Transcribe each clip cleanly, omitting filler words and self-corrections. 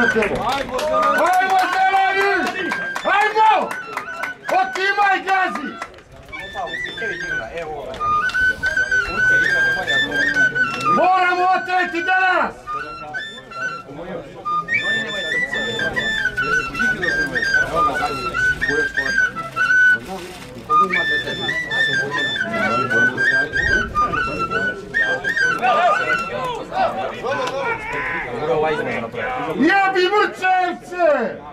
tebe! Ajmo zeleni! Ajmo! Otimaj gazi! Moramo otreti danas! Jebi mrčevce!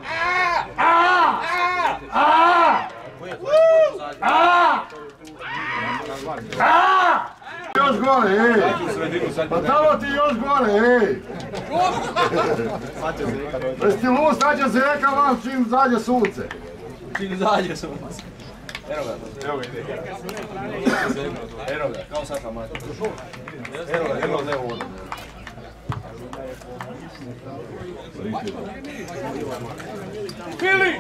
Još gore, ej! Pa tamo ti još gore, ej! Jesi ti lud, sad će se reka vam čim zađe sunce. Čim zađe sunce. Evo ga ide. Evo ga, kao sad sam mater. Evo ga, evo vodu. Fili!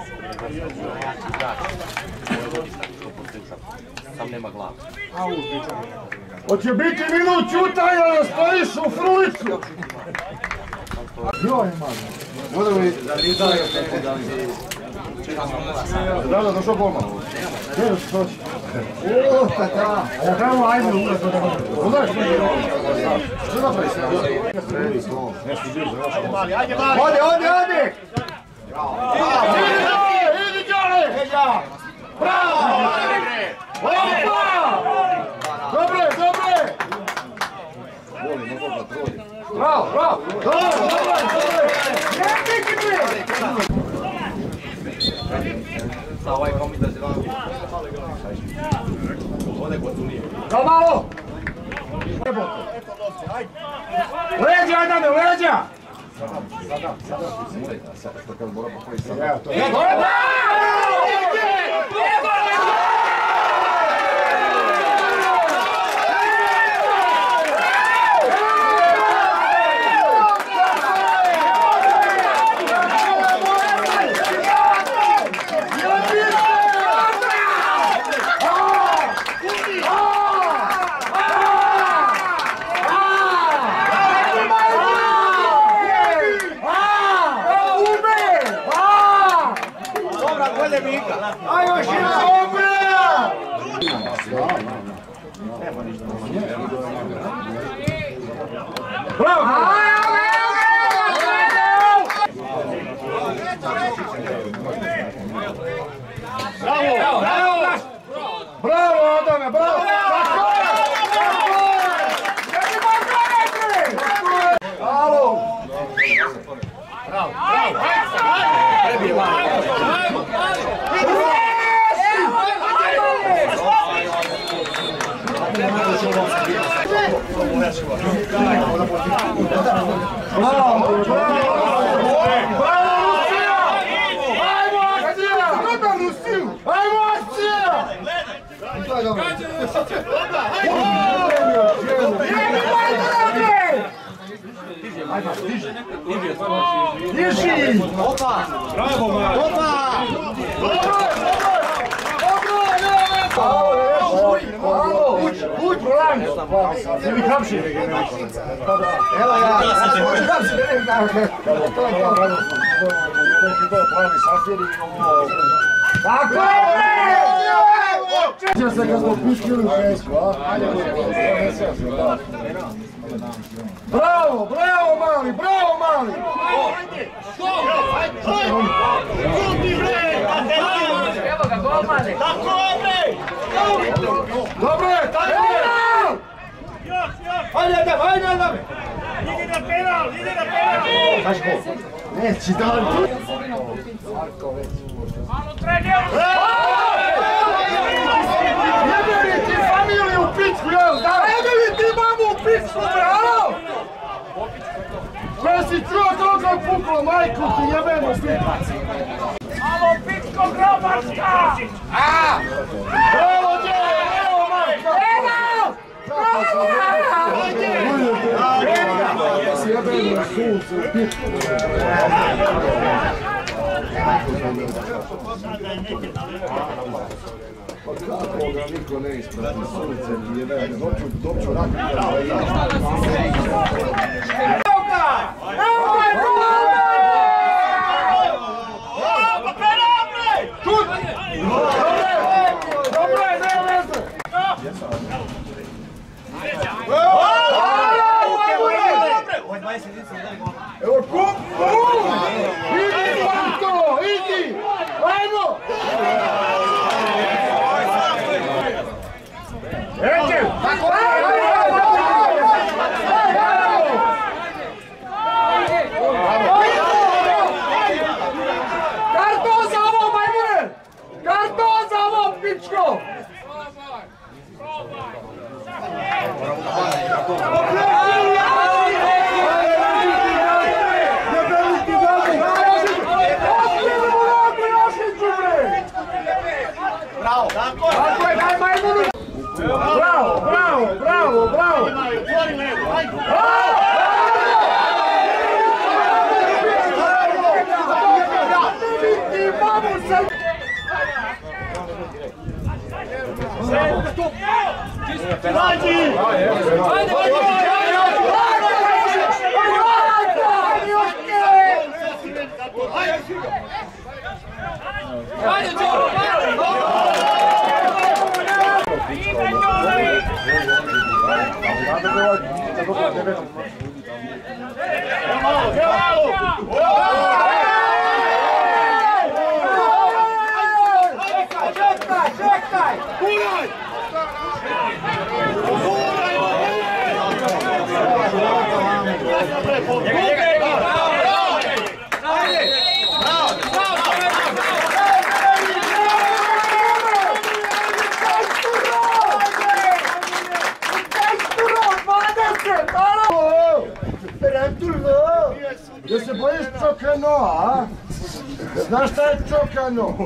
Sam nema glava. Hoće biti minut čutanja da stojiš u frulicu! Joj, man! Vodimo i... Da, došao golman. Gdje da se toči? Ooo, tata! A ja trebamo ajde ulaz da ga udaš? Što napravi se? Nešto dio za vaša mali. Ajde, mali! Ode! Idi, Đole! Bravo! Opa! Dobre! Bravo! Sa ovaj komit da se vam... Ode kod Tunije. Kao malo! Leđa, Adane, leđa! Sada. Što kad mora pokoji sada. Aj, još jedna obrana! Bravo! Bravo, Adame, bravo! Alo! Bravo! Diži! Opa! Bravo, man! Opa! Uć, Roland! Ili Kamši! Evo ja! Tako je! Če se kad smo piškili u Švedsku, a? Bravo, mali! Evo ga, golmane! Tako je! Dobro je, tako je! Hajde, Adame! Ide na penal! Kaži ko? Neći da li tu? Malo trener! Jebeni ti familiju u pičku, jel? Jebeni ti mamu u pičku, bravo! Sve si čuo koliko je puklo, majku ti jebenu pičku! Malo pičko grobačka! Bravo, djeve, evo majka! Penal! Sjebenu sunce u pičku! Pa kako ga niko ne isprati sunce, nije ne, doću rakita da je. Evo ga! Evo kup! Idi Marko! Idi! Ajmo! Eđe! Karton za ovo, majmune! Karton za ovo, pičko! Bravo! Tako je, daj majmunu! Bravo, bravo, bravo, bravo! Čekaj! Da se bojiš čokanoa, a? Znaš šta je čokano?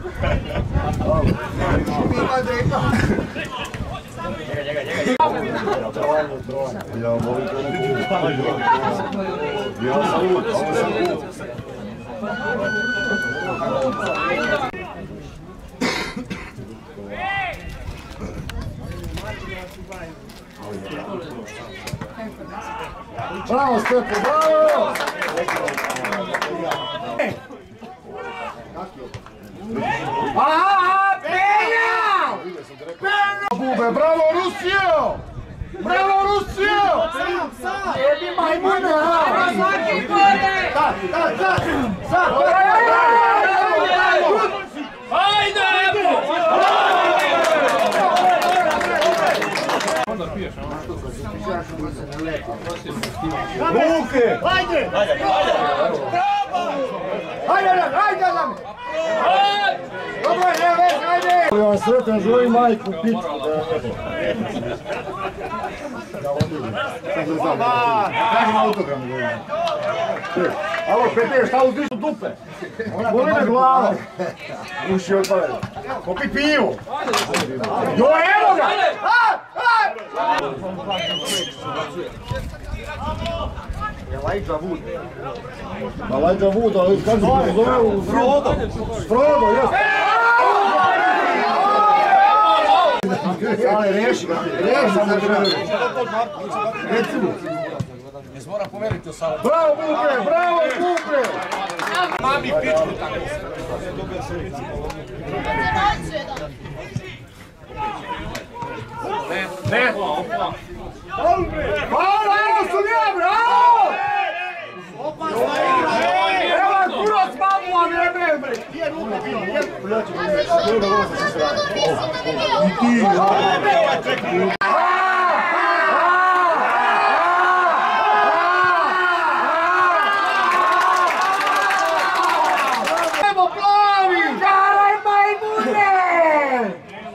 Bravo, Stepo, bravo! Aha, penja! Bube, bravo, Rusijo! Bravo, Rusijo! Jebi majmune, ha! Sad! Luke! Hajde! Hajde! Dobro, evo već, hajde! Ja vam sretan, želim majku pičku da odim. Kažem autogram da govorim. Alo, Peter, šta uzdiš u dupe? Boli me glava. Uši otpale. Popi pivo. Jo, evo ga! Elijah Wood. Elijah Wood, ali kako se zove u Frodo? Frodo, jes. Ali reši ga, samo recimo. Jes mora pomeriti u salu. Bravo, Buke, bravo, Buke! Mami pičku tako. Ne. Hvala, evo su nije, bravo! Evo kurac mamu vam jebe, bre! I ti, evo plavi! Garaj majmune!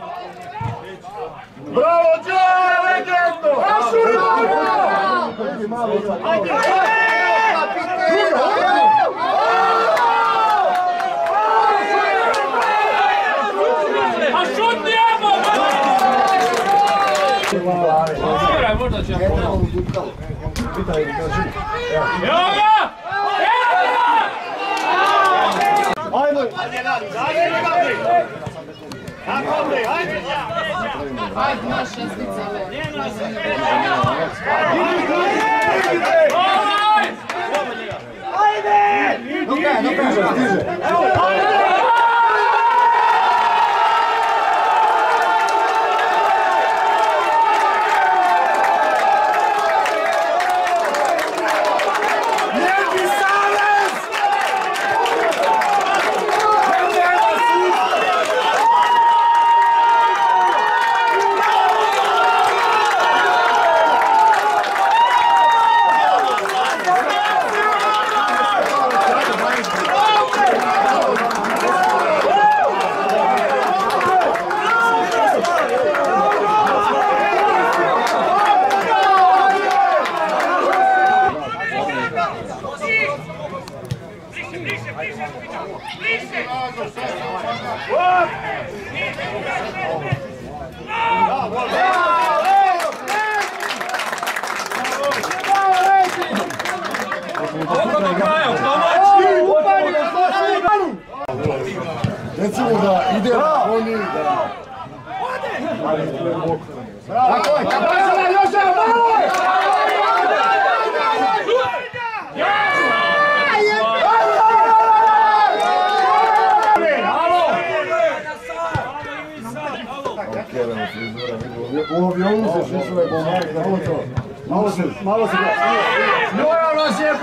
Bravo, Đole, legendo! Ajde! A šutnijemo! Sviraj, možda će ja pomoći. Evo ga! Ajmo! Ajde, naš šestica. Oko do kraja, domaći! Recimo da ide na oni da... Tako je, kapazila još jedan malo! U avionu se šisule bomake, da to. Malo se gleda. Jura nas je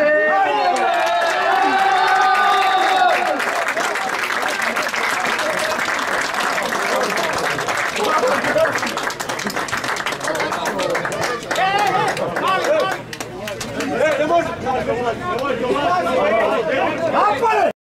Napale!